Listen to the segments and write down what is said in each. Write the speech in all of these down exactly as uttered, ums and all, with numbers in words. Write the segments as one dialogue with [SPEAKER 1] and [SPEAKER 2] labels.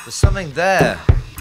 [SPEAKER 1] There's something there.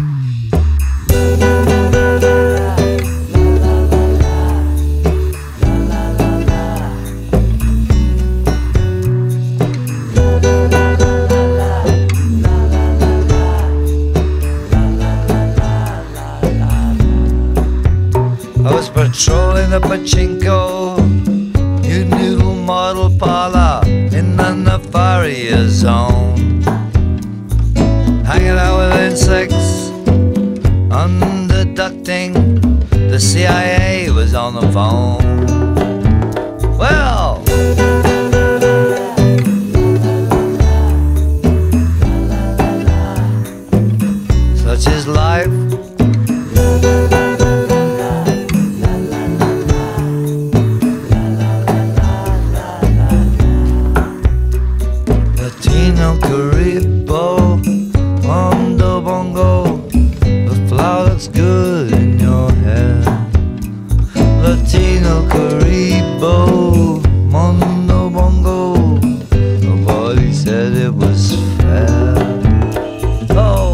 [SPEAKER 1] I was patrolling the pachinko, new noodle model parlor in the Nefaria zone, hanging out with insects, underducting. The C I A was on the phone. Well, such is life. Latino, Caribo, Mondo Bongo, the flower looks good in your hair. Latino, Caribo, Mondo Bongo, nobody said it was fair. Oh,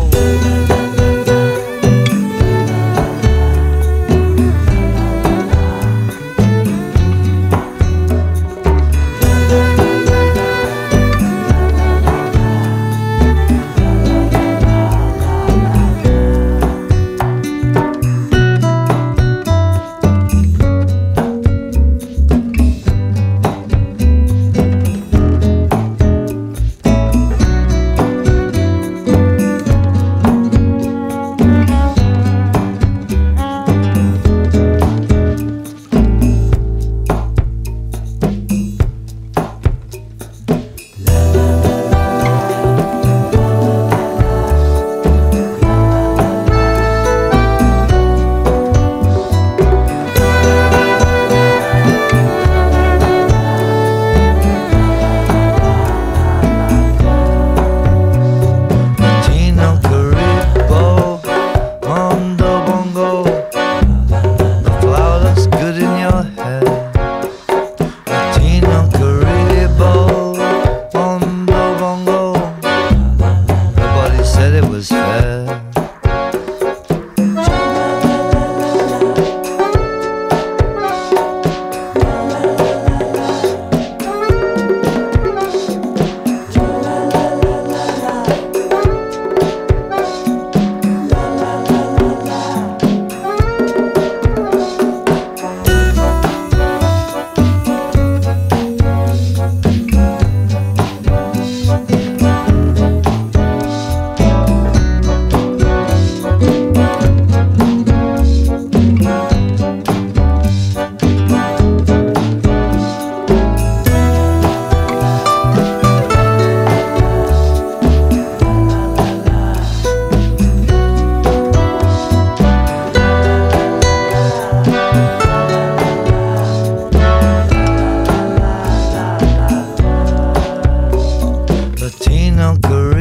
[SPEAKER 1] Latino,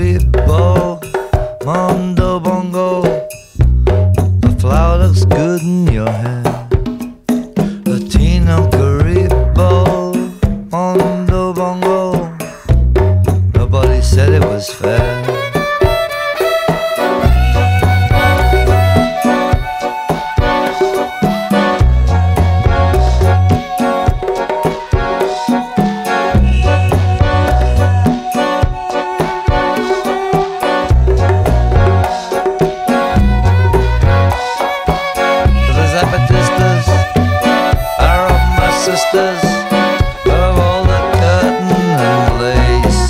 [SPEAKER 1] Caribo, Mondo Bongo, the flower looks good in your hair. Latino, Caribo, Mondo Bongo, nobody said it was fair. Zapatistas are of my sisters, of all the curtain and lace.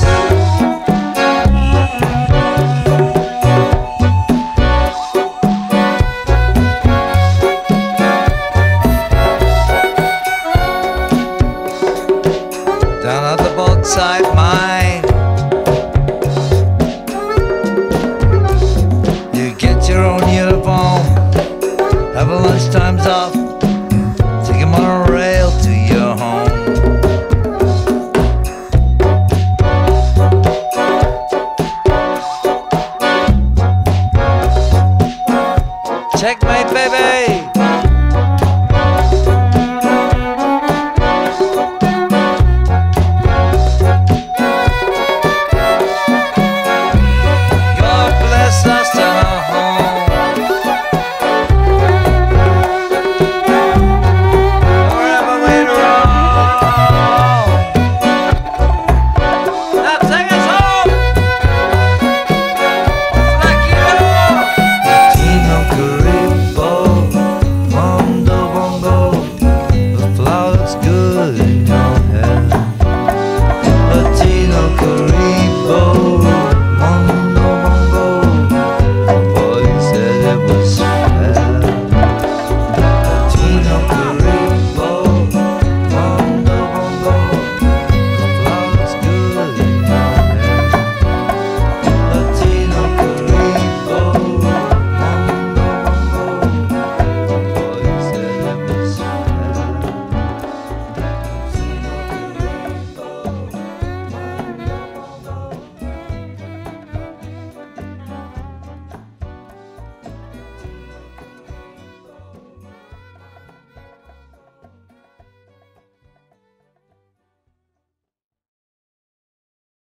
[SPEAKER 1] Down at the bauxite mine, you get your own uniform, have a lunchtime's off, take a monorail to your home. Checkmate, baby!